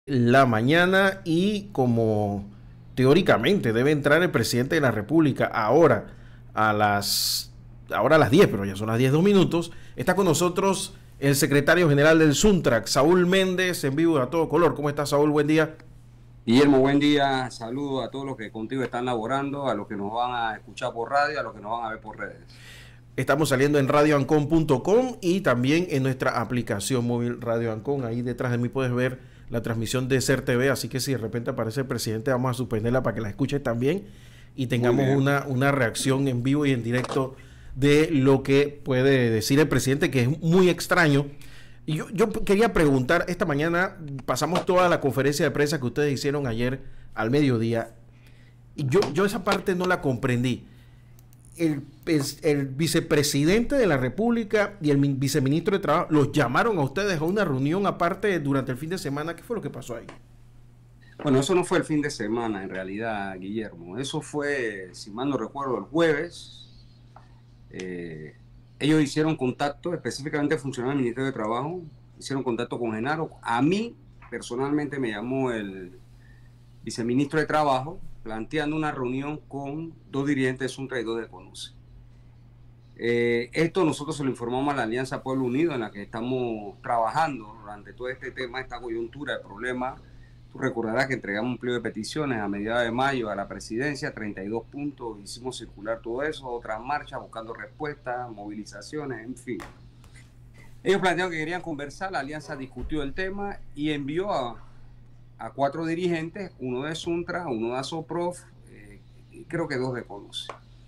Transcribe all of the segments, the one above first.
La mañana y como teóricamente debe entrar el presidente de la República ahora a las 10, pero ya son las 10:02, está con nosotros el secretario general del Suntrac, Saúl Méndez, en vivo y a todo color. ¿Cómo está, Saúl? Buen día. Guillermo, buen día. Saludos a todos los que contigo están laborando, a los que nos van a escuchar por radio, a los que nos van a ver por redes. Estamos saliendo en radioancon.com y también en nuestra aplicación móvil Radio Ancon. Ahí detrás de mí puedes ver la transmisión de SER TV, así que si de repente aparece el presidente, vamos a suspenderla para que la escuches también y Muy tengamos bien. una reacción en vivo y en directo de lo que puede decir el presidente, que es muy extraño. Y yo quería preguntar, esta mañana pasamos toda la conferencia de prensa que ustedes hicieron ayer al mediodía, y yo esa parte no la comprendí. El vicepresidente de la República y el viceministro de Trabajo los llamaron a ustedes a una reunión aparte durante el fin de semana. ¿Qué fue lo que pasó ahí? Bueno, eso no fue el fin de semana, en realidad, Guillermo. Eso fue, si mal no recuerdo, el jueves. Eh, Ellos hicieron contacto, específicamente funcionarios del Ministerio de Trabajo, hicieron contacto con Genaro. A mí, personalmente, me llamó el viceministro de Trabajo planteando una reunión con dos dirigentes de Suntra y dos de CONUCE. Esto nosotros se lo informamos a la Alianza Pueblo Unido, en la que estamos trabajando durante todo este tema, esta coyuntura de problemas. Tú recordarás que entregamos un pliego de peticiones a mediados de mayo a la presidencia, 32 puntos, hicimos circular todo eso, otras marchas buscando respuestas, movilizaciones, en fin. Ellos plantearon que querían conversar, la Alianza discutió el tema y envió a cuatro dirigentes, uno de Suntra, uno de Asoprof, y creo que dos de CONUCE.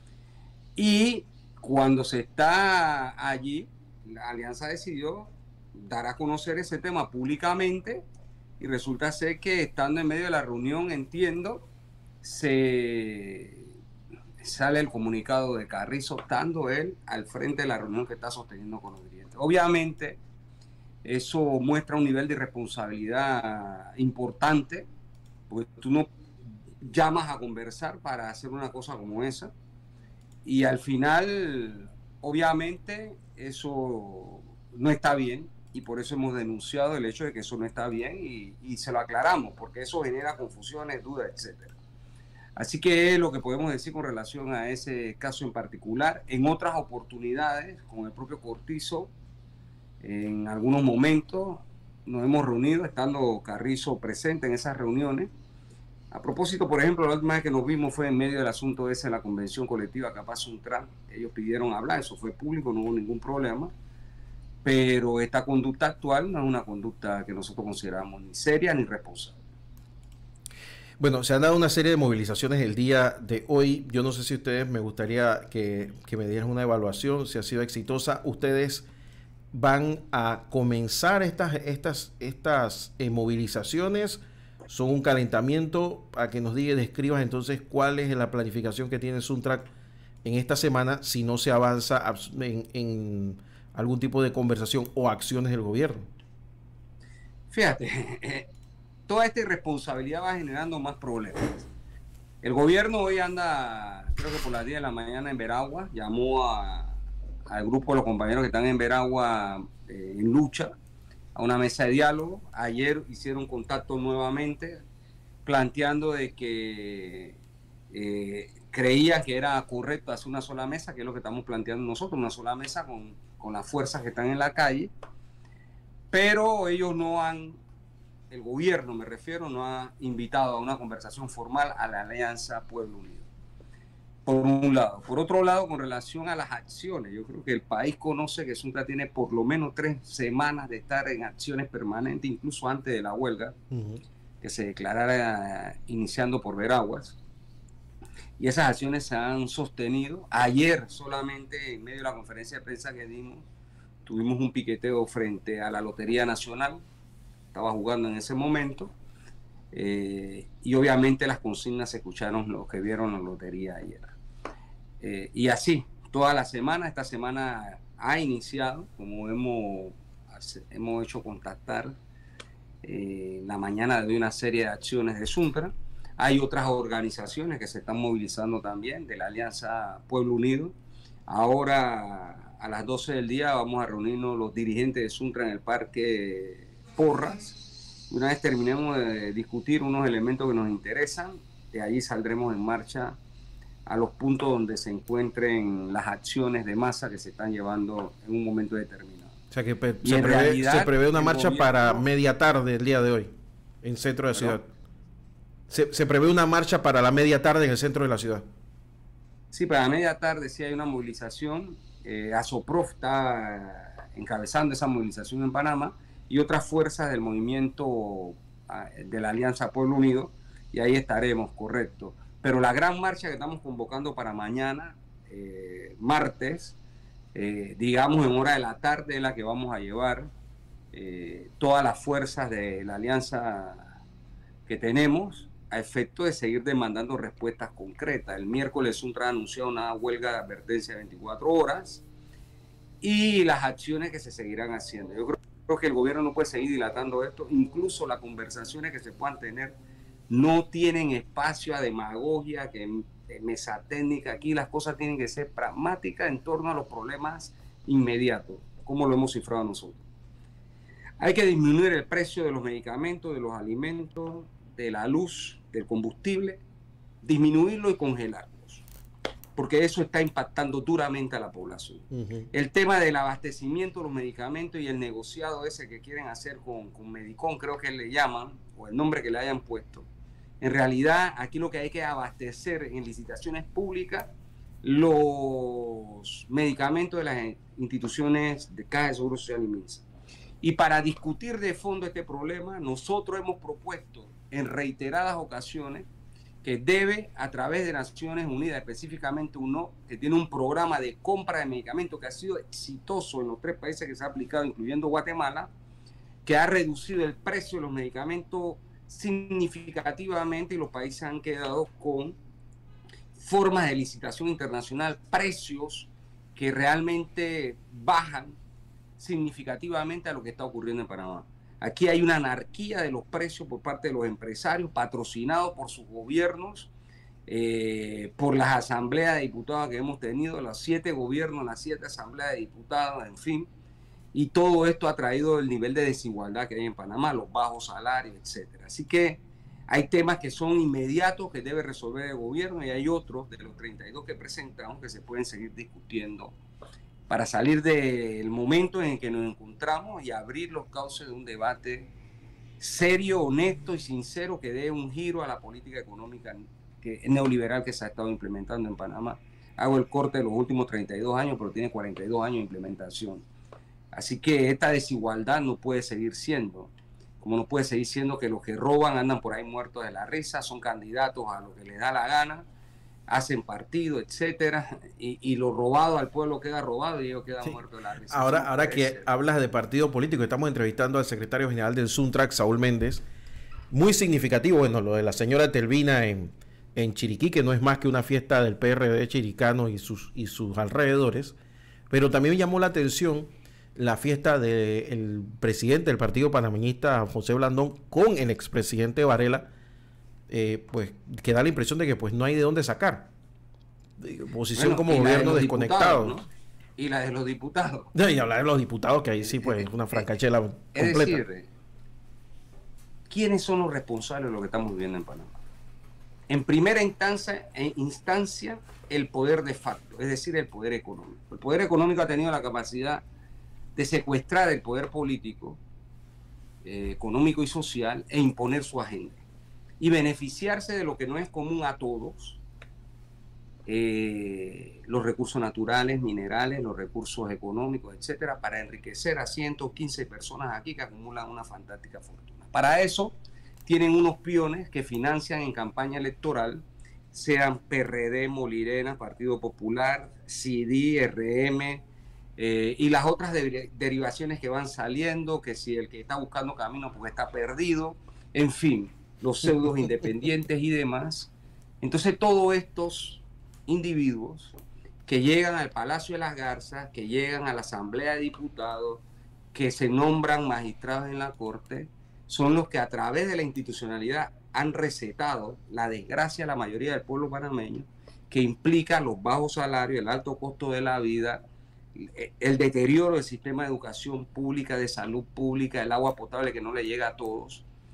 Y cuando se está allí, la Alianza decidió dar a conocer ese tema públicamente y resulta ser que estando en medio de la reunión, entiendo, se sale el comunicado de Carrizo, estando él al frente de la reunión que está sosteniendo con los dirigentes. Obviamente, eso muestra un nivel de irresponsabilidad importante, porque tú no llamas a conversar para hacer una cosa como esa. Y al final, obviamente, eso no está bien y por eso hemos denunciado el hecho de que eso no está bien y se lo aclaramos, porque eso genera confusiones, dudas, etcétera. Así que es lo que podemos decir con relación a ese caso en particular. En otras oportunidades, con el propio Cortizo, en algunos momentos nos hemos reunido, estando Carrizo presente en esas reuniones. A propósito, por ejemplo, la última vez que nos vimos fue en medio del asunto ese de la convención colectiva Capaz Suntran. Ellos pidieron hablar, eso fue público, no hubo ningún problema. Pero esta conducta actual no es una conducta que nosotros consideramos ni seria ni responsable. Bueno, se han dado una serie de movilizaciones el día de hoy. Yo no sé si ustedes, me gustaría que me dieran una evaluación, si ha sido exitosa. Ustedes van a comenzar estas movilizaciones, son un calentamiento, a que nos describas entonces cuál es la planificación que tiene Suntrac en esta semana si no se avanza en algún tipo de conversación o acciones del gobierno. Fíjate, toda esta irresponsabilidad va generando más problemas. El gobierno hoy anda, creo que por las 10 de la mañana en Veragua, llamó al grupo de los compañeros que están en Veragua en lucha a una mesa de diálogo. Ayer hicieron contacto nuevamente planteando de que creía que era correcto hacer una sola mesa, que es lo que estamos planteando nosotros, una sola mesa con las fuerzas que están en la calle, pero ellos no han, el gobierno me refiero, no ha invitado a una conversación formal a la Alianza Pueblo Unido. Por un lado. Por otro lado, con relación a las acciones, yo creo que el país conoce que Suntra tiene por lo menos 3 semanas de estar en acciones permanentes, incluso antes de la huelga, que se declarara iniciando por Veraguas. Y esas acciones se han sostenido. Ayer, solamente en medio de la conferencia de prensa que dimos, tuvimos un piqueteo frente a la Lotería Nacional. Estaba jugando en ese momento. Y obviamente las consignas se escucharon los que vieron la lotería ayer. Y así, toda la semana, esta semana ha iniciado, como hemos hecho contactar la mañana de una serie de acciones de Suntra. Hay otras organizaciones que se están movilizando también, de la Alianza Pueblo Unido. Ahora, a las 12 del día, vamos a reunirnos los dirigentes de Suntra en el Parque Porras Una vez terminemos de discutir unos elementos que nos interesan, de allí saldremos en marcha a los puntos donde se encuentren las acciones de masa que se están llevando en un momento determinado. O sea que se prevé una marcha para media tarde el día de hoy, en centro de la ciudad. Se prevé una marcha para la media tarde en el centro de la ciudad. Sí, para la media tarde sí hay una movilización. ASOPROF está encabezando esa movilización en Panamá y otras fuerzas del movimiento de la Alianza Pueblo Unido, y ahí estaremos, correcto. Pero la gran marcha que estamos convocando para mañana, martes, digamos en hora de la tarde, es la que vamos a llevar todas las fuerzas de la alianza que tenemos a efecto de seguir demandando respuestas concretas. El miércoles Suntra anunció una huelga de advertencia de 24 horas y las acciones que se seguirán haciendo. Yo creo que el gobierno no puede seguir dilatando esto, incluso las conversaciones que se puedan tener no tienen espacio a demagogia, que mesa técnica. Aquí las cosas tienen que ser pragmáticas en torno a los problemas inmediatos, como lo hemos cifrado nosotros. Hay que disminuir el precio de los medicamentos, de los alimentos, de la luz, del combustible, disminuirlo y congelarlos, porque eso está impactando duramente a la población. El tema del abastecimiento de los medicamentos y el negociado ese que quieren hacer con Medicón, creo que le llaman, o el nombre que le hayan puesto, en realidad aquí lo que hay que abastecer en licitaciones públicas los medicamentos de las instituciones de Caja de Seguro Social y MINSA. Y para discutir de fondo este problema, nosotros hemos propuesto en reiteradas ocasiones que debe, a través de Naciones Unidas, específicamente UNO, que tiene un programa de compra de medicamentos que ha sido exitoso en los 3 países que se ha aplicado, incluyendo Guatemala, que ha reducido el precio de los medicamentos significativamente y los países han quedado con formas de licitación internacional, precios que realmente bajan significativamente a lo que está ocurriendo en Panamá. Aquí hay una anarquía de los precios por parte de los empresarios, patrocinados por sus gobiernos, por las asambleas de diputados que hemos tenido, los 7 gobiernos, las 7 asambleas de diputados, en fin. Y todo esto ha traído el nivel de desigualdad que hay en Panamá, los bajos salarios, etc. Así que hay temas que son inmediatos que debe resolver el gobierno y hay otros de los 32 que presentamos que se pueden seguir discutiendo para salir del momento en el que nos encontramos y abrir los cauces de un debate serio, honesto y sincero que dé un giro a la política económica neoliberal que se ha estado implementando en Panamá. Hago el corte de los últimos 32 años, pero tiene 42 años de implementación. Así que esta desigualdad no puede seguir siendo, como no puede seguir siendo que los que roban andan por ahí muertos de la risa, son candidatos a lo que les da la gana, hacen partido, etcétera, y lo robado al pueblo queda robado y ellos quedan muertos de la risa. Ahora que hablas de partido político, estamos entrevistando al secretario general del Suntrac, Saúl Méndez. Muy significativo, bueno, lo de la señora Telvina en Chiriquí, que no es más que una fiesta del PRD chiricano y sus alrededores, pero también me llamó la atención la fiesta del presidente del partido panameñista, José Blandón, con el expresidente Varela, pues que da la impresión de que pues no hay de dónde sacar. Oposición como gobierno desconectado. ¿No? Y la de los diputados. No, y hablar de los diputados, que ahí sí pues es una francachela completa. Es decir, ¿quiénes son los responsables de lo que estamos viviendo en Panamá? En primera instancia, el poder de facto, es decir, el poder económico. El poder económico ha tenido la capacidad de secuestrar el poder político, económico y social e imponer su agenda y beneficiarse de lo que no es común a todos, los recursos naturales, minerales, los recursos económicos, etcétera, para enriquecer a 115 personas aquí que acumulan una fantástica fortuna. Para eso tienen unos peones que financian en campaña electoral, sean PRD, Molirena, Partido Popular, CD, RM, y las otras derivaciones que van saliendo, que si el que está buscando camino pues está perdido, en fin, los pseudos independientes y demás. Entonces todos estos individuos que llegan al Palacio de las Garzas, que llegan a la Asamblea de Diputados, que se nombran magistrados en la Corte, son los que a través de la institucionalidad han recetado la desgracia a la mayoría del pueblo panameño, que implica los bajos salarios, el alto costo de la vida, el deterioro del sistema de educación pública, de salud pública, el agua potable que no le llega a todos.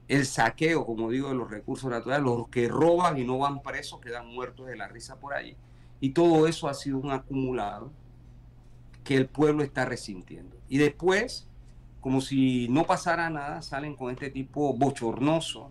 el saqueo, como digo, de los recursos naturales, los que roban y no van presos quedan muertos de la risa por ahí. Y todo eso ha sido un acumulado que el pueblo está resintiendo. Y después, como si no pasara nada, salen con este tipo bochornoso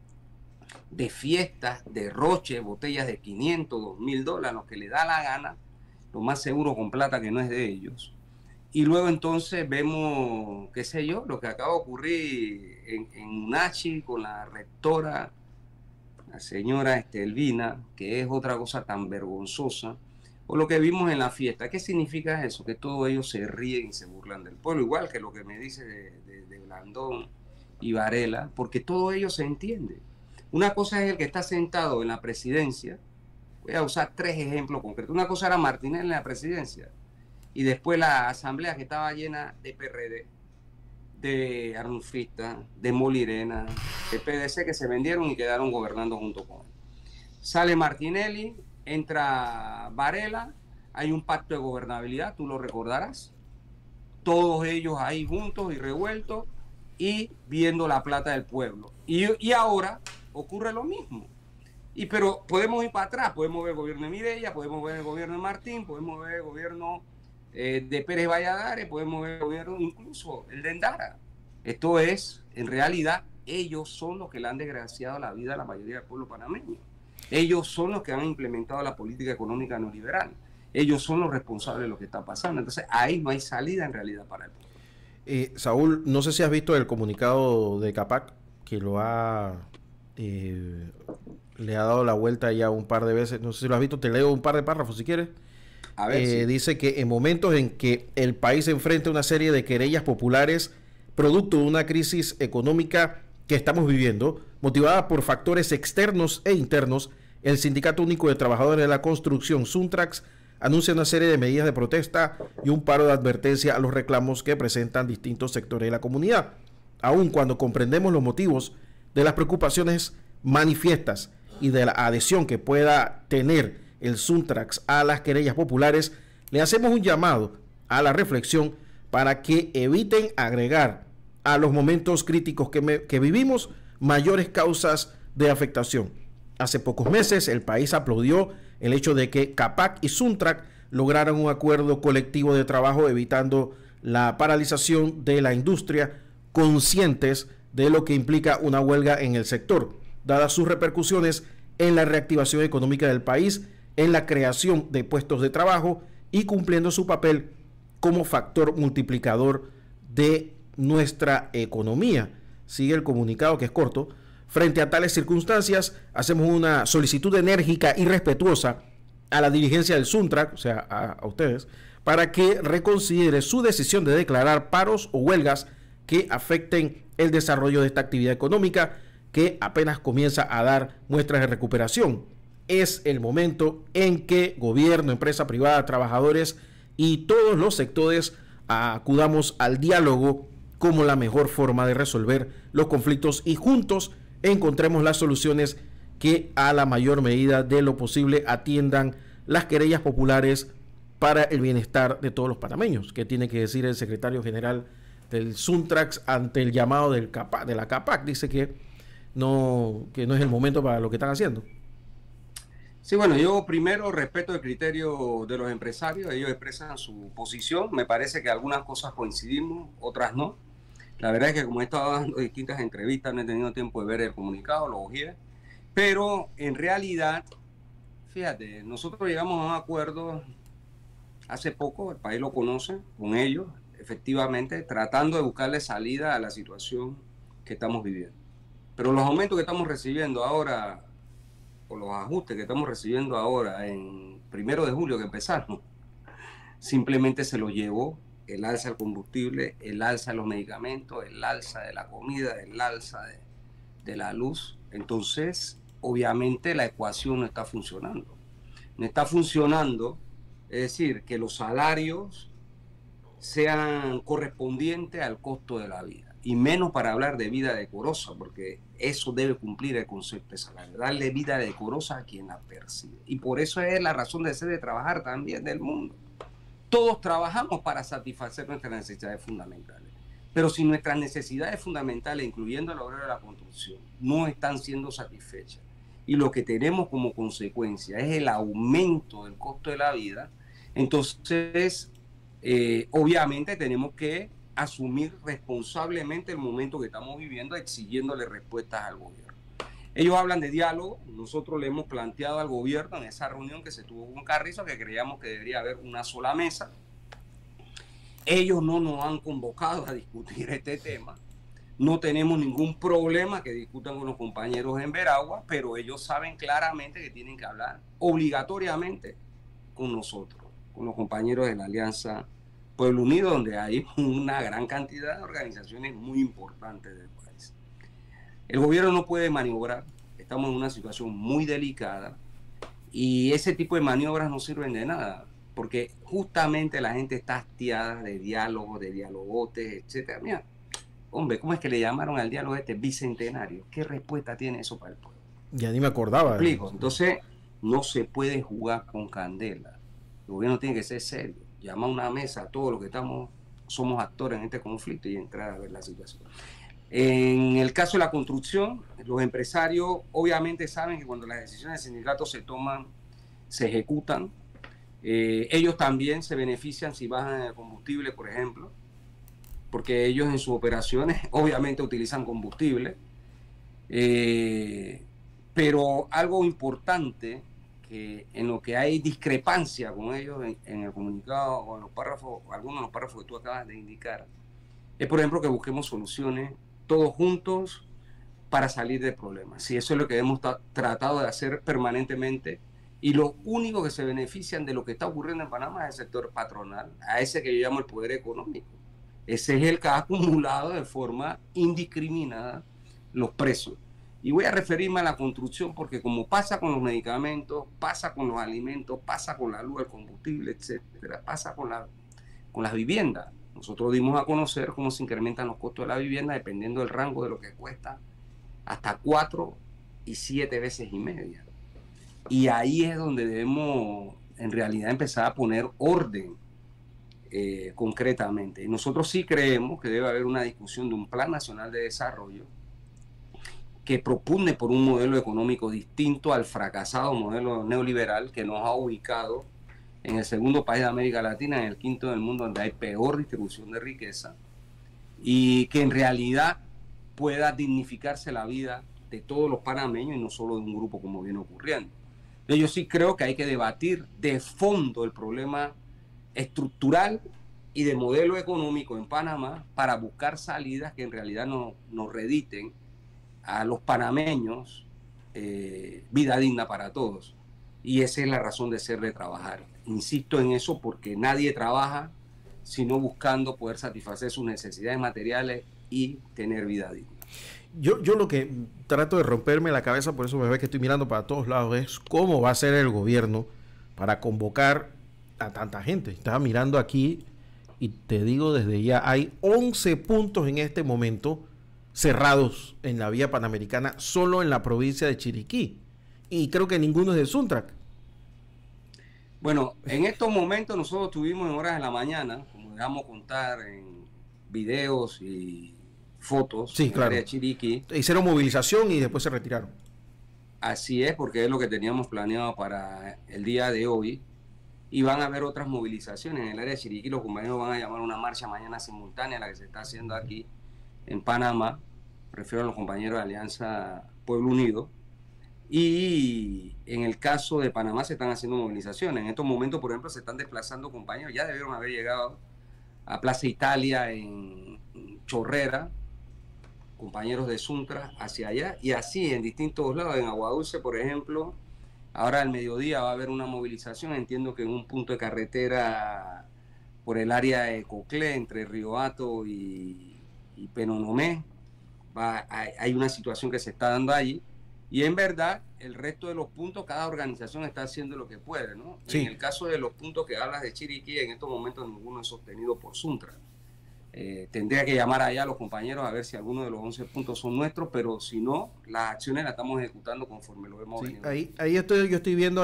de fiestas, derroche, botellas de 500, $2,000, lo que le da la gana, lo más seguro con plata que no es de ellos. Y luego entonces vemos, qué sé yo, lo que acaba de ocurrir en Nachi con la rectora, la señora Estelvina, que es otra cosa tan vergonzosa, o lo que vimos en la fiesta. ¿Qué significa eso? Que todos ellos se ríen y se burlan del pueblo, igual que lo que me dice de Blandón y Varela, porque todo ellos se entiende. Una cosa es el que está sentado en la presidencia. Voy a usar 3 ejemplos concretos. Una cosa era Martinelli en la presidencia y después la asamblea que estaba llena de PRD, de arnulfistas, de Molirena, de PDC que se vendieron y quedaron gobernando junto con él. Sale Martinelli, entra Varela, hay un pacto de gobernabilidad, tú lo recordarás. Todos ellos ahí juntos y revueltos y viendo la plata del pueblo. Y ahora ocurre lo mismo. Pero podemos ir para atrás, podemos ver el gobierno de Mireya, podemos ver el gobierno de Martín, podemos ver el gobierno de Pérez Valladares, podemos ver el gobierno incluso el de Endara. Esto es, en realidad, ellos son los que le han desgraciado la vida a la mayoría del pueblo panameño. Ellos son los que han implementado la política económica neoliberal. Ellos son los responsables de lo que está pasando. Entonces, ahí no hay salida en realidad para el pueblo. Saúl, no sé si has visto el comunicado de CAPAC, que lo ha... le ha dado la vuelta ya un par de veces. No sé si lo has visto, te leo un par de párrafos si quieres. A ver, sí. Dice que en momentos en que el país enfrenta una serie de querellas populares producto de una crisis económica que estamos viviendo, motivada por factores externos e internos, el Sindicato Único de Trabajadores de la Construcción, Suntrax, anuncia una serie de medidas de protesta y un paro de advertencia a los reclamos que presentan distintos sectores de la comunidad. Aun cuando comprendemos los motivos de las preocupaciones manifiestas y de la adhesión que pueda tener el Suntrax a las querellas populares, le hacemos un llamado a la reflexión para que eviten agregar a los momentos críticos que vivimos mayores causas de afectación. Hace pocos meses el país aplaudió el hecho de que CAPAC y Suntrax lograran un acuerdo colectivo de trabajo evitando la paralización de la industria, conscientes de lo que implica una huelga en el sector, dadas sus repercusiones en la reactivación económica del país, en la creación de puestos de trabajo y cumpliendo su papel como factor multiplicador de nuestra economía. Sigue el comunicado, que es corto. Frente a tales circunstancias, hacemos una solicitud enérgica y respetuosa a la dirigencia del Suntrax, o sea, a ustedes, para que reconsidere su decisión de declarar paros o huelgas que afecten el desarrollo de esta actividad económica que apenas comienza a dar muestras de recuperación. Es el momento en que gobierno, empresa privada, trabajadores y todos los sectores acudamos al diálogo como la mejor forma de resolver los conflictos y juntos encontremos las soluciones que a la mayor medida de lo posible atiendan las querellas populares para el bienestar de todos los panameños. ¿Qué tiene que decir el secretario general del Suntrax ante el llamado de la CAPAC? Dice que no es el momento para lo que están haciendo. Sí, bueno, yo primero respeto el criterio de los empresarios, ellos expresan su posición, me parece que algunas cosas coincidimos, otras no. La verdad es que como he estado dando distintas entrevistas, no he tenido tiempo de ver el comunicado, lo ojeé, pero en realidad, fíjate, nosotros llegamos a un acuerdo hace poco, el país lo conoce, con ellos, efectivamente, tratando de buscarle salida a la situación que estamos viviendo. Pero los aumentos que estamos recibiendo ahora, o los ajustes que estamos recibiendo ahora en 1 de julio que empezaron, simplemente se los llevó el alza del combustible, el alza de los medicamentos, el alza de la comida, el alza de la luz. Entonces, obviamente la ecuación no está funcionando. No está funcionando, es decir, que los salarios sean correspondientes al costo de la vida. Y menos para hablar de vida decorosa, porque eso debe cumplir el concepto de salario, darle vida decorosa a quien la percibe. Y por eso es la razón de ser de trabajar también del mundo. Todos trabajamos para satisfacer nuestras necesidades fundamentales. Pero si nuestras necesidades fundamentales, incluyendo la obra de la construcción, no están siendo satisfechas y lo que tenemos como consecuencia es el aumento del costo de la vida, entonces obviamente tenemos que asumir responsablemente el momento que estamos viviendo, exigiéndole respuestas al gobierno. Ellos hablan de diálogo, nosotros le hemos planteado al gobierno en esa reunión que se tuvo con Carrizo que creíamos que debería haber una sola mesa. Ellos no nos han convocado a discutir este tema. No tenemos ningún problema que discutan con los compañeros en Veragua, pero ellos saben claramente que tienen que hablar obligatoriamente con nosotros, con los compañeros de la Alianza Pueblo Unido, donde hay una gran cantidad de organizaciones muy importantes del país. El gobierno no puede maniobrar, estamos en una situación muy delicada y ese tipo de maniobras no sirven de nada, porque justamente la gente está hastiada de diálogos, de dialogotes, etcétera. Mira, hombre, ¿cómo es que le llamaron al diálogo bicentenario? ¿Qué respuesta tiene eso para el pueblo? Ya ni me acordaba. ¿Me explico? Entonces, no se puede jugar con candela. El gobierno tiene que ser serio, llamar a una mesa a todos los que somos actores en este conflicto y entrar a ver la situación. En el caso de la construcción, los empresarios obviamente saben que cuando las decisiones del sindicato se toman, se ejecutan. Ellos también se benefician si bajan el combustible, por ejemplo, porque ellos en sus operaciones obviamente utilizan combustible. Pero algo importante, que en lo que hay discrepancia con ellos en el comunicado o en los párrafos, algunos de los párrafos que tú acabas de indicar, es por ejemplo que busquemos soluciones todos juntos para salir del problema. Si eso es lo que hemos tratado de hacer permanentemente, y los únicos que se benefician de lo que está ocurriendo en Panamá es el sector patronal, a ese que yo llamo el poder económico. Ese es el que ha acumulado de forma indiscriminada los precios. Y voy a referirme a la construcción porque como pasa con los medicamentos, pasa con los alimentos, pasa con la luz, el combustible, etcétera, pasa con las viviendas. Nosotros dimos a conocer cómo se incrementan los costos de la vivienda dependiendo del rango de lo que cuesta, hasta 4 y 7 veces y media. Y ahí es donde debemos en realidad empezar a poner orden concretamente. Y nosotros sí creemos que debe haber una discusión de un plan nacional de desarrollo que propugne por un modelo económico distinto al fracasado modelo neoliberal que nos ha ubicado en el segundo país de América Latina, en el quinto del mundo donde hay peor distribución de riqueza, y que en realidad pueda dignificarse la vida de todos los panameños y no solo de un grupo como viene ocurriendo. Yo sí creo que hay que debatir de fondo el problema estructural y de modelo económico en Panamá para buscar salidas que en realidad nos rediten a los panameños vida digna para todos. Y esa es la razón de ser de trabajar. Insisto en eso porque nadie trabaja sino buscando poder satisfacer sus necesidades materiales y tener vida digna. Yo lo que trato de romperme la cabeza, por eso me ve que estoy mirando para todos lados, es cómo va a ser el gobierno para convocar a tanta gente. Estaba mirando aquí y te digo desde ya, hay 11 puntos en este momento cerrados en la vía panamericana, solo en la provincia de Chiriquí. Y creo que ninguno es de Suntrac. Bueno, en estos momentos nosotros tuvimos en horas de la mañana, como dejamos contar en videos y fotos, sí, claro, de Chiriquí. Hicieron movilización y después se retiraron. Así es, porque es lo que teníamos planeado para el día de hoy. Y van a haber otras movilizaciones en el área de Chiriquí. Los compañeros van a llamar una marcha mañana simultánea a la que se está haciendo aquí en Panamá. Refiero a los compañeros de Alianza Pueblo Unido. Y en el caso de Panamá se están haciendo movilizaciones. En estos momentos, por ejemplo, se están desplazando compañeros. Ya debieron haber llegado a Plaza Italia en Chorrera, compañeros de Suntra hacia allá. Y así en distintos lados. En Aguadulce, por ejemplo, ahora al mediodía va a haber una movilización. Entiendo que en un punto de carretera por el área de Coclé, entre Río Hato y Penonomé, hay una situación que se está dando allí. Y en verdad, el resto de los puntos, cada organización está haciendo lo que puede, ¿no? Sí. En el caso de los puntos que hablas de Chiriquí, en estos momentos ninguno es sostenido por Suntra. Tendría que llamar allá a los compañeros a ver si alguno de los 11 puntos son nuestros, pero si no, las acciones las estamos ejecutando conforme lo hemos venido. Ahí yo estoy viendo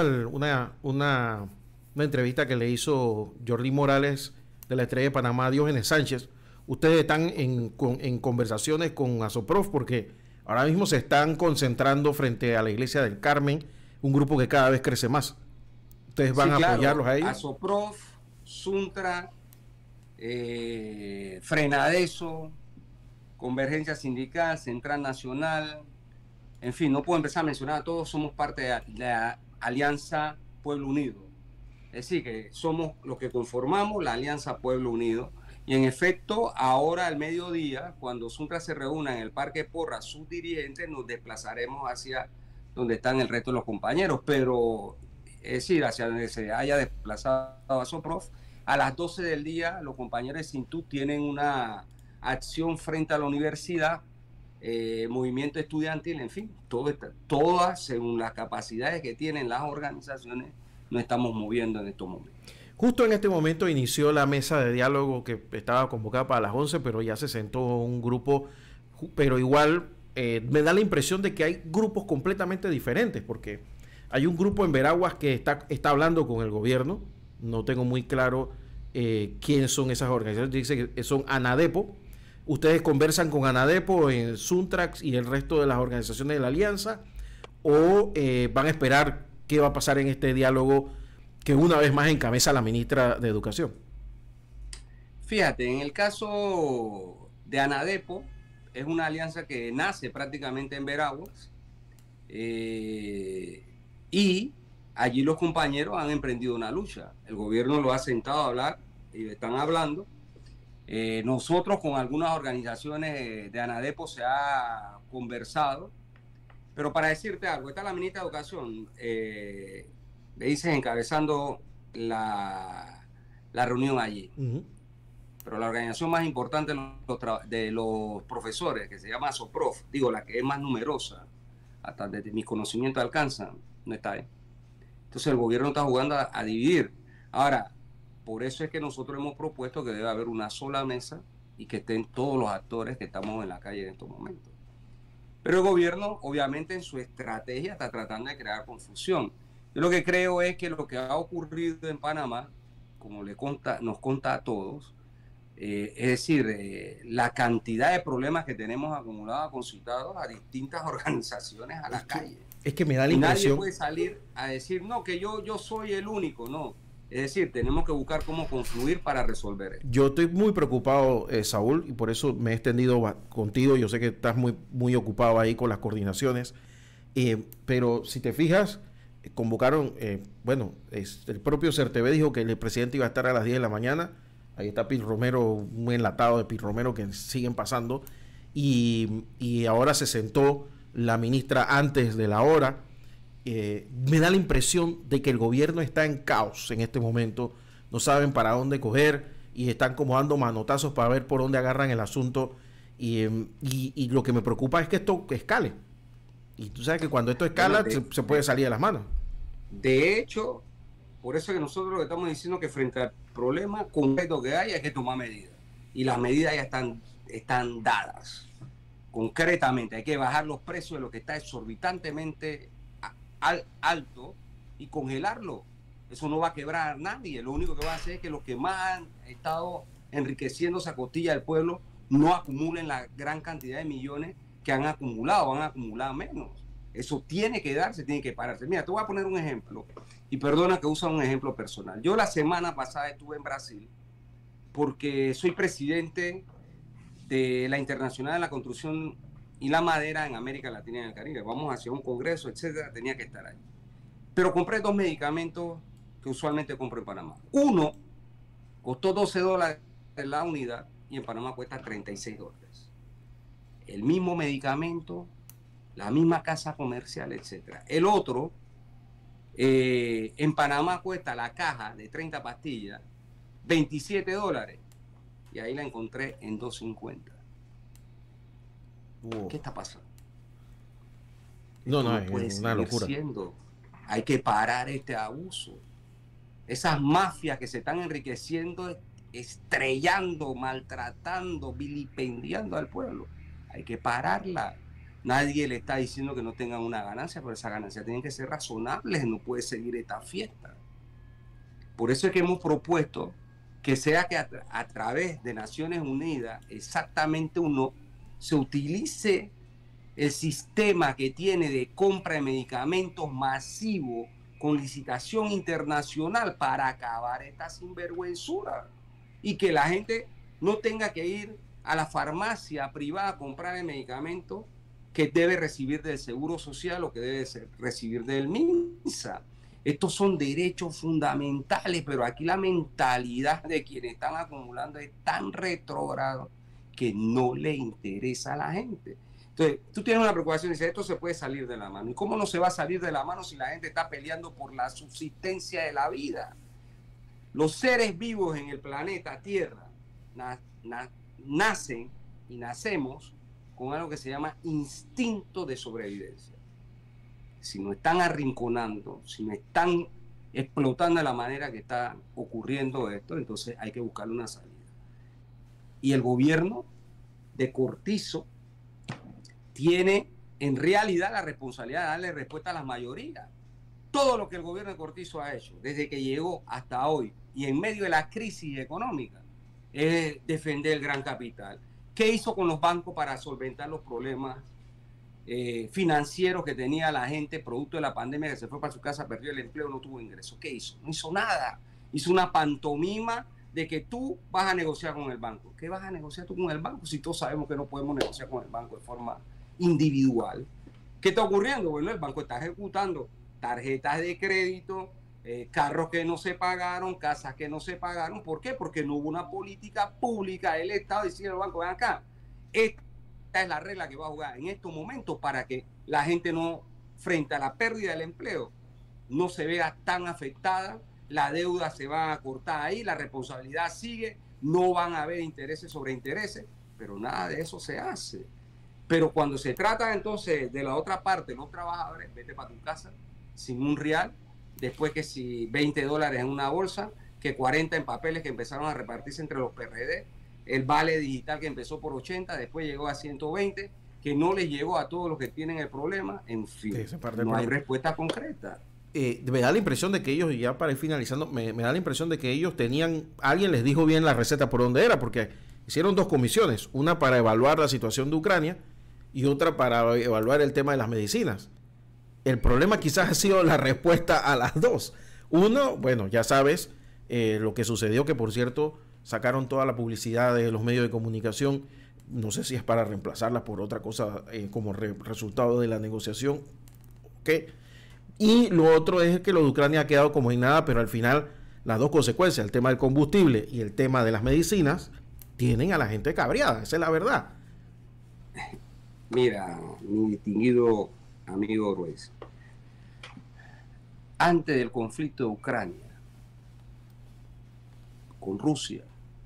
una entrevista que le hizo Jordi Morales de la Estrella de Panamá a Diógenes Sánchez, ustedes están en conversaciones con Asoprof, porque ahora mismo se están concentrando frente a la Iglesia del Carmen, un grupo que cada vez crece más. ¿Ustedes van a apoyarlos a ellos? Asoprof, Suntra, Frenadeso, Convergencia Sindical, Central Nacional, en fin, no puedo empezar a mencionar a todos, somos parte de la Alianza Pueblo Unido. Es decir, que somos los que conformamos la Alianza Pueblo Unido. Y en efecto, ahora al mediodía, cuando Suntra se reúna en el Parque Porra, sus dirigentes, nos desplazaremos hacia donde están el resto de los compañeros. Pero, es decir, hacia donde se haya desplazado Asoprof, a las 12 del día, los compañeros de Sintú tienen una acción frente a la universidad, movimiento estudiantil, en fin, todas según las capacidades que tienen las organizaciones, nos estamos moviendo en estos momentos. Justo en este momento inició la mesa de diálogo que estaba convocada para las 11, pero ya se sentó un grupo, pero igual me da la impresión de que hay grupos completamente diferentes, porque hay un grupo en Veraguas que está hablando con el gobierno, no tengo muy claro quiénes son esas organizaciones, dice que son ANADEPO. ¿Ustedes conversan con ANADEPO en Suntrax y el resto de las organizaciones de la Alianza? ¿O van a esperar qué va a pasar en este diálogo que una vez más encabeza la ministra de Educación? Fíjate, en el caso de ANADEPO, es una alianza que nace prácticamente en Veraguas, y allí los compañeros han emprendido una lucha. El gobierno lo ha sentado a hablar y están hablando. Nosotros con algunas organizaciones de ANADEPO se ha conversado, pero para decirte algo, está la ministra de Educación, le dices encabezando la reunión allí. Pero la organización más importante de los profesores, que se llama Asoprof, digo, la que es más numerosa, hasta desde mis conocimientos alcanzan, no está ahí. Entonces el gobierno está jugando a dividir. Ahora, por eso es que nosotros hemos propuesto que debe haber una sola mesa y que estén todos los actores que estamos en la calle en estos momentos. Pero el gobierno, obviamente, en su estrategia está tratando de crear confusión. Yo lo que creo es que lo que ha ocurrido en Panamá, como nos conta a todos, es decir, la cantidad de problemas que tenemos acumulados, concitados a distintas organizaciones a la calle. Es que me da la impresión... Nadie puede salir a decir, no, que yo soy el único, no. Es decir, tenemos que buscar cómo confluir para resolver esto. Yo estoy muy preocupado, Saúl, y por eso me he extendido contigo. Yo sé que estás muy ocupado ahí con las coordinaciones, pero si te fijas, convocaron, el propio CERTV dijo que el presidente iba a estar a las 10 de la mañana. Ahí está Pil Romero, un enlatado de Pil Romero que siguen pasando, y ahora se sentó la ministra antes de la hora. Me da la impresión de que el gobierno está en caos en este momento, no saben para dónde coger y están como dando manotazos para ver por dónde agarran el asunto, y lo que me preocupa es que esto escale, y tú sabes que cuando esto escala se puede salir de las manos. De hecho, por eso es que nosotros lo que estamos diciendo que frente al problema concreto que hay que tomar medidas, y las medidas ya están dadas concretamente. Hay que bajar los precios de lo que está exorbitantemente alto y congelarlo. Eso no va a quebrar a nadie. Lo único que va a hacer es que los que más han estado enriqueciéndose a costilla del pueblo no acumulen la gran cantidad de millones que han acumulado, van a acumular menos. Eso tiene que darse, tiene que pararse. Mira, te voy a poner un ejemplo, y perdona que usa un ejemplo personal. Yo la semana pasada estuve en Brasil porque soy presidente de la Internacional de la Construcción y la Madera en América Latina y en el Caribe. Vamos hacia un congreso, etcétera, tenía que estar ahí. Pero compré 2 medicamentos que usualmente compro en Panamá. Uno costó $12 la unidad y en Panamá cuesta $36. El mismo medicamento, la misma casa comercial, etcétera. El otro, en Panamá cuesta la caja de 30 pastillas $27 y ahí la encontré en $2.50. Wow. ¿Qué está pasando? No, es una locura. Hay que parar este abuso. Esas mafias que se están enriqueciendo, estrellando, maltratando, vilipendiando al pueblo. Hay que pararla. Nadie le está diciendo que no tengan una ganancia, pero esas ganancias tienen que ser razonables. No puede seguir esta fiesta. Por eso es que hemos propuesto que sea que a través de Naciones Unidas exactamente uno se utilice el sistema que tiene de compra de medicamentos masivo con licitación internacional para acabar esta sinvergüenzura y que la gente no tenga que ir a la farmacia privada a comprar el medicamento que debe recibir del Seguro Social o que debe recibir del MINSA. Estos son derechos fundamentales, pero aquí la mentalidad de quienes están acumulando es tan retrógrado que no le interesa a la gente. Entonces, tú tienes una preocupación y dices, esto se puede salir de la mano. ¿Y cómo no se va a salir de la mano si la gente está peleando por la subsistencia de la vida? Los seres vivos en el planeta Tierra nacen y nacemos con algo que se llama instinto de sobrevivencia. Si nos están arrinconando, si nos están explotando de la manera que está ocurriendo esto, entonces hay que buscarle una salida. Y el gobierno de Cortizo tiene en realidad la responsabilidad de darle respuesta a las mayorías. Todo lo que el gobierno de Cortizo ha hecho desde que llegó hasta hoy y en medio de la crisis económica es defender el gran capital. ¿Qué hizo con los bancos para solventar los problemas financieros que tenía la gente producto de la pandemia, que se fue para su casa, perdió el empleo, no tuvo ingresos? ¿Qué hizo? No hizo nada. Hizo una pantomima de que tú vas a negociar con el banco. ¿Qué vas a negociar tú con el banco si todos sabemos que no podemos negociar con el banco de forma individual? ¿Qué está ocurriendo? Bueno, el banco está ejecutando tarjetas de crédito, carros que no se pagaron, casas que no se pagaron. ¿Por qué? Porque no hubo una política pública del Estado diciendo al banco, ven acá, esta es la regla que va a jugar en estos momentos para que la gente no, frente a la pérdida del empleo, no se vea tan afectada, la deuda se va a cortar ahí, la responsabilidad sigue, no van a haber intereses sobre intereses, pero nada de eso se hace. Pero cuando se trata entonces de la otra parte, los trabajadores, vete para tu casa sin un real, después que si $20 en una bolsa, que 40 en papeles que empezaron a repartirse entre los PRD, el vale digital que empezó por 80, después llegó a 120, que no les llegó a todos los que tienen el problema, en fin, no hay respuesta concreta. Me da la impresión de que ellos, ya para ir finalizando, me da la impresión de que ellos tenían, alguien les dijo bien la receta por dónde era, porque hicieron dos comisiones, una para evaluar la situación de Ucrania y otra para evaluar el tema de las medicinas. El problema quizás ha sido la respuesta a las dos. Uno, bueno, ya sabes lo que sucedió, que por cierto sacaron toda la publicidad de los medios de comunicación, no sé si es para reemplazarla por otra cosa como resultado de la negociación, ¿okay? Y lo otro es que lo de Ucrania ha quedado como en nada, pero al final las dos consecuencias, el tema del combustible y el tema de las medicinas, tienen a la gente cabreada, esa es la verdad. Mira, mi distinguido amigo Ruiz, antes del conflicto de Ucrania con Rusia,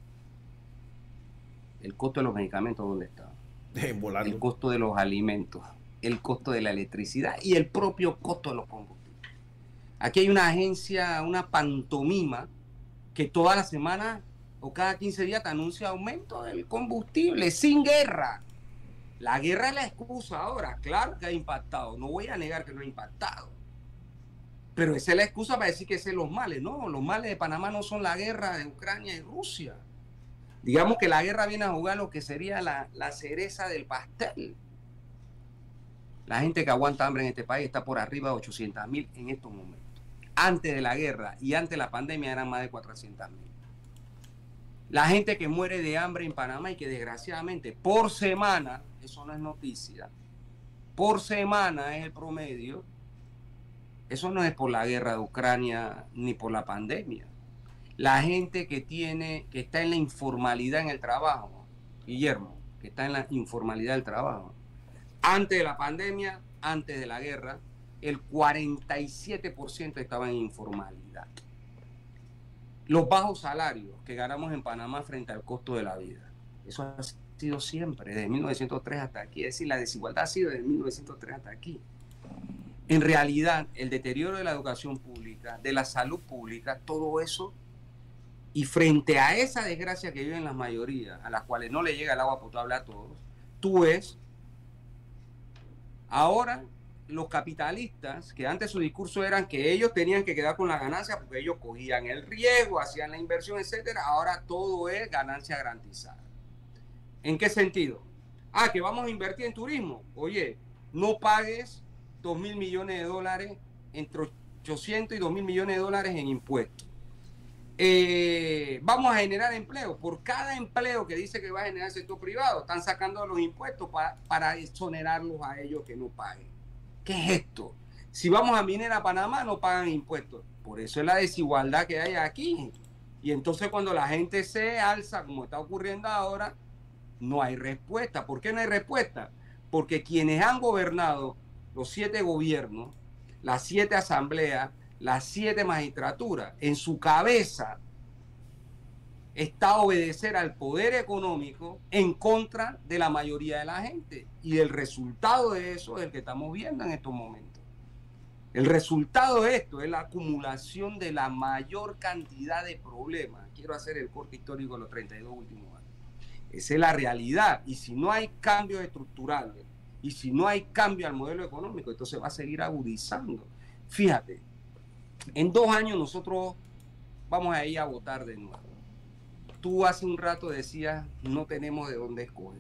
el costo de los medicamentos, ¿dónde estaba? El costo de los alimentos, el costo de la electricidad y el propio costo de los combustibles. Aquí hay una agencia, una pantomima, que toda la semana o cada 15 días te anuncia aumento del combustible sin guerra. La guerra es la excusa ahora, claro que ha impactado, no voy a negar que no ha impactado, pero esa es la excusa para decir que ese es los males. No, los males de Panamá no son la guerra de Ucrania y Rusia. Digamos que la guerra viene a jugar lo que sería la cereza del pastel. La gente que aguanta hambre en este país está por arriba de 800.000 en estos momentos. Antes de la guerra y antes de la pandemia eran más de 400.000. La gente que muere de hambre en Panamá y que desgraciadamente por semana, eso no es noticia, por semana es el promedio, eso no es por la guerra de Ucrania ni por la pandemia. La gente que está en la informalidad en el trabajo, Guillermo, que está en la informalidad del trabajo, antes de la pandemia, antes de la guerra, el 47% estaba en informalidad. Los bajos salarios que ganamos en Panamá frente al costo de la vida, eso ha sido siempre, desde 1903 hasta aquí. Es decir, la desigualdad ha sido desde 1903 hasta aquí. En realidad, el deterioro de la educación pública, de la salud pública, todo eso, y frente a esa desgracia que viven las mayorías, a las cuales no le llega el agua potable a todos, tú ves ahora los capitalistas, que antes su discurso eran que ellos tenían que quedar con la ganancia porque ellos cogían el riesgo, hacían la inversión, etcétera, ahora todo es ganancia garantizada. ¿En qué sentido? Ah, que vamos a invertir en turismo. Oye, no pagues 2.000 millones de dólares, entre 800 y 2.000 millones de dólares en impuestos. Vamos a generar empleo. Por cada empleo que dice que va a generar el sector privado, están sacando los impuestos para exonerarlos a ellos que no paguen. ¿Qué es esto? Si vamos a Minera Panamá, no pagan impuestos. Por eso es la desigualdad que hay aquí. Y entonces cuando la gente se alza, como está ocurriendo ahora, no hay respuesta. ¿Por qué no hay respuesta? Porque quienes han gobernado los 7 gobiernos, las 7 asambleas, las 7 magistraturas, en su cabeza está obedecer al poder económico en contra de la mayoría de la gente. Y el resultado de eso es el que estamos viendo en estos momentos. El resultado de esto es la acumulación de la mayor cantidad de problemas. Quiero hacer el corte histórico de los 32 últimos años. Esa es la realidad. Y si no hay cambios estructurales, y si no hay cambio al modelo económico, entonces va a seguir agudizando. Fíjate, en 2 años nosotros vamos a ir a votar de nuevo. Tú hace un rato decías, no tenemos de dónde escoger.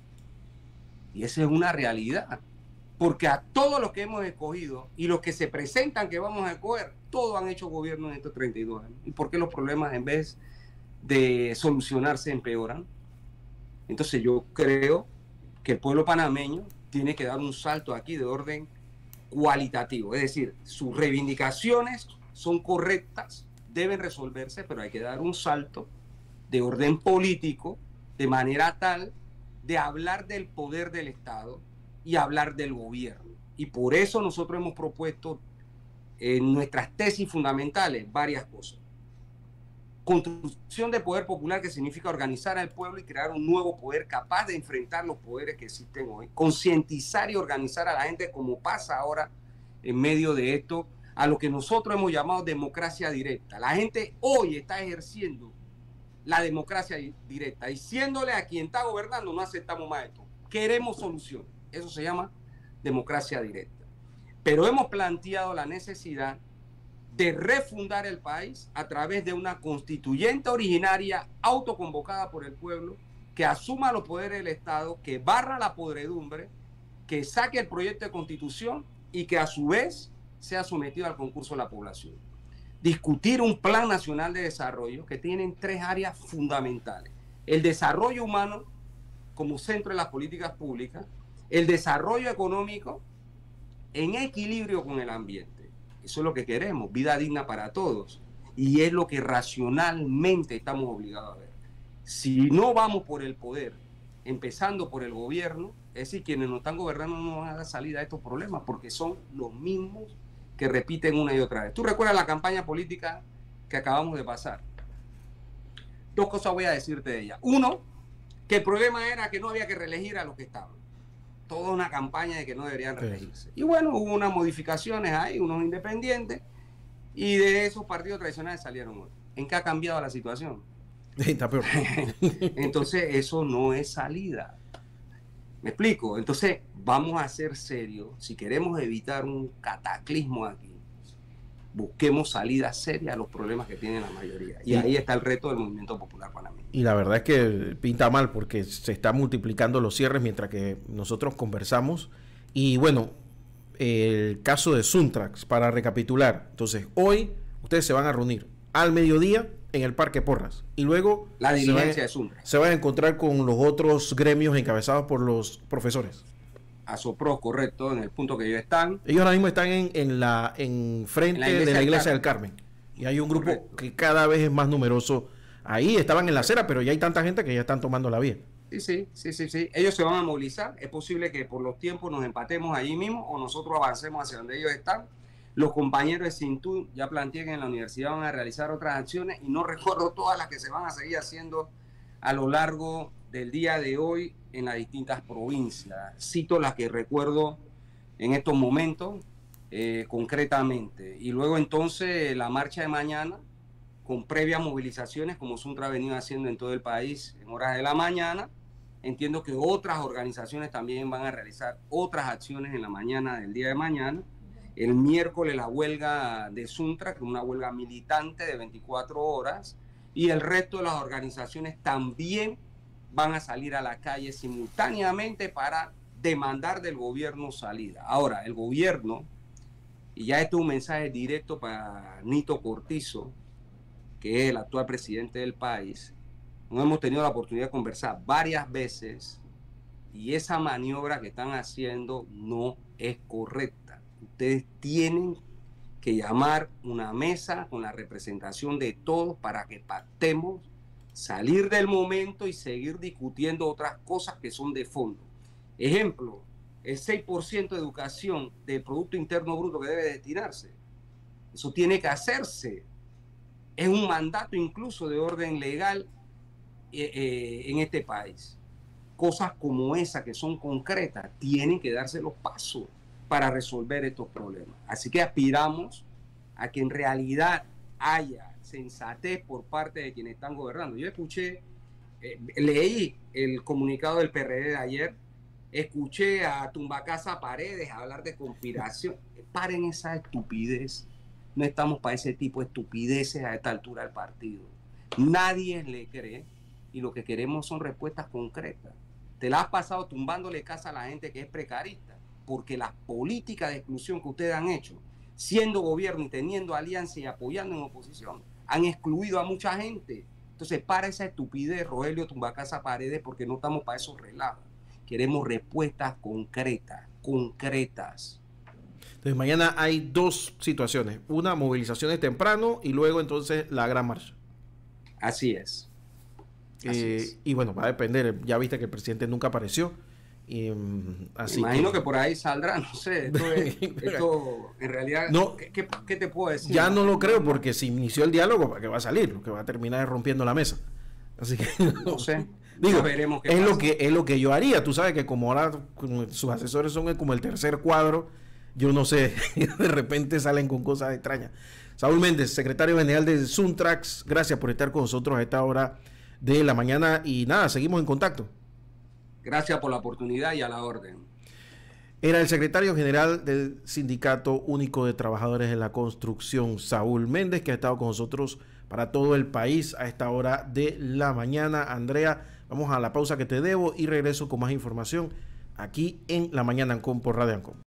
Y esa es una realidad. Porque a todos los que hemos escogido y los que se presentan que vamos a escoger, todos han hecho gobierno en estos 32 años. ¿Y por qué los problemas en vez de solucionarse empeoran? Entonces yo creo que el pueblo panameño tiene que dar un salto aquí de orden cualitativo. Es decir, sus reivindicaciones son correctas, deben resolverse, pero hay que dar un salto de orden político, de manera tal de hablar del poder del Estado y hablar del gobierno. Y por eso nosotros hemos propuesto en nuestras tesis fundamentales varias cosas. Construcción de poder popular, que significa organizar al pueblo y crear un nuevo poder capaz de enfrentar los poderes que existen hoy. Concientizar y organizar a la gente, como pasa ahora en medio de esto, a lo que nosotros hemos llamado democracia directa. La gente hoy está ejerciendo la democracia directa, diciéndole a quien está gobernando, no aceptamos más esto, queremos soluciones. Eso se llama democracia directa. Pero hemos planteado la necesidad de refundar el país a través de una constituyente originaria autoconvocada por el pueblo, que asuma los poderes del Estado, que barra la podredumbre, que saque el proyecto de constitución y que a su vez sea sometido al concurso de la población. Discutir un plan nacional de desarrollo que tiene 3 áreas fundamentales: el desarrollo humano como centro de las políticas públicas, el desarrollo económico en equilibrio con el ambiente. Eso es lo que queremos, vida digna para todos, y es lo que racionalmente estamos obligados a ver. Si no vamos por el poder, empezando por el gobierno, es decir, quienes nos están gobernando no van a dar salida a estos problemas, porque son los mismos que repiten una y otra vez. ¿Tú recuerdas la campaña política que acabamos de pasar? 2 cosas voy a decirte de ella. Uno, que el problema era que no había que reelegir a los que estaban. Toda una campaña de que no deberían reelegirse. Y bueno, hubo unas modificaciones ahí, unos independientes, y de esos partidos tradicionales salieron otros. ¿En qué ha cambiado la situación? Está peor. Entonces, eso no es salida. ¿Me explico? Entonces, vamos a ser serios. Si queremos evitar un cataclismo aquí, busquemos salidas serias a los problemas que tiene la mayoría. Y ahí está el reto del movimiento popular panameño. Y la verdad es que pinta mal, porque se están multiplicando los cierres mientras que nosotros conversamos. Y bueno, el caso de Suntrax, para recapitular. Entonces, hoy ustedes se van a reunir al mediodía en el Parque Porras. Y luego la dirigencia de Suntrax se van a encontrar con los otros gremios encabezados por los profesores. ASOPRO, correcto, en el punto que ellos están. Ellos ahora mismo están en frente de la iglesia del Carmen. Y hay un grupo que cada vez es más numeroso. Ahí estaban en la acera, pero ya hay tanta gente que ya están tomando la vía. Sí. Ellos se van a movilizar. Es posible que por los tiempos nos empatemos allí mismo o nosotros avancemos hacia donde ellos están. Los compañeros de Sintú ya plantean que en la universidad van a realizar otras acciones, y no recuerdo todas las que se van a seguir haciendo a lo largo del día de hoy en las distintas provincias. Cito las que recuerdo en estos momentos concretamente. Y luego entonces la marcha de mañana, con previas movilizaciones como Suntra ha venido haciendo en todo el país en horas de la mañana, Entiendo que otras organizaciones también van a realizar otras acciones en la mañana del día de mañana. El miércoles la huelga de Suntra, que es una huelga militante de 24 horas, y el resto de las organizaciones también van a salir a la calle simultáneamente para demandar del gobierno salida. Ahora, el gobierno, y ya esto es un mensaje directo para Nito Cortizo, que es el actual presidente del país, no hemos tenido la oportunidad de conversar varias veces y esa maniobra que están haciendo no es correcta. Ustedes tienen que llamar una mesa con la representación de todos para que pactemos, salir del momento y seguir discutiendo otras cosas que son de fondo. Ejemplo, el 6% de educación del Producto Interno Bruto que debe destinarse. Eso tiene que hacerse. Es un mandato incluso de orden legal en este país. Cosas como esa que son concretas tienen que darse los pasos para resolver estos problemas. Así que aspiramos a que en realidad haya sensatez por parte de quienes están gobernando. Yo escuché, leí el comunicado del PRD de ayer, escuché a Tumbacasa Paredes hablar de conspiración. Paren esa estupidez. No estamos para ese tipo de estupideces a esta altura del partido. Nadie le cree y lo que queremos son respuestas concretas. Te la has pasado tumbándole casa a la gente que es precarista, porque las políticas de exclusión que ustedes han hecho, siendo gobierno y teniendo alianza y apoyando en oposición, han excluido a mucha gente. Entonces, para esa estupidez, Rogelio Tumbacasa Paredes, porque no estamos para esos relajos. Queremos respuestas concretas. Entonces, mañana hay dos situaciones. Una, movilizaciones temprano y luego entonces la gran marcha. Así es. Y bueno, va a depender. Ya viste que el presidente nunca apareció. Así imagino que por ahí saldrá, no sé. Esto en realidad, no, ¿qué te puedo decir? Ya no lo creo, porque si inició el diálogo, ¿para qué va a salir? Lo que va a terminar es rompiendo la mesa. Así que no sé. Digo, veremos qué pasa. Es lo que yo haría. Tú sabes que como ahora sus asesores son como el tercer cuadro, yo no sé, de repente salen con cosas extrañas. Saúl Méndez, secretario general de Suntrax, gracias por estar con nosotros a esta hora de la mañana y nada, seguimos en contacto. Gracias por la oportunidad y a la orden. Era el secretario general del Sindicato Único de Trabajadores de la Construcción, Saúl Méndez, que ha estado con nosotros para todo el país a esta hora de la mañana. Andrea, vamos a la pausa que te debo y regreso con más información aquí en La Mañana Ancon por Radio Ancon.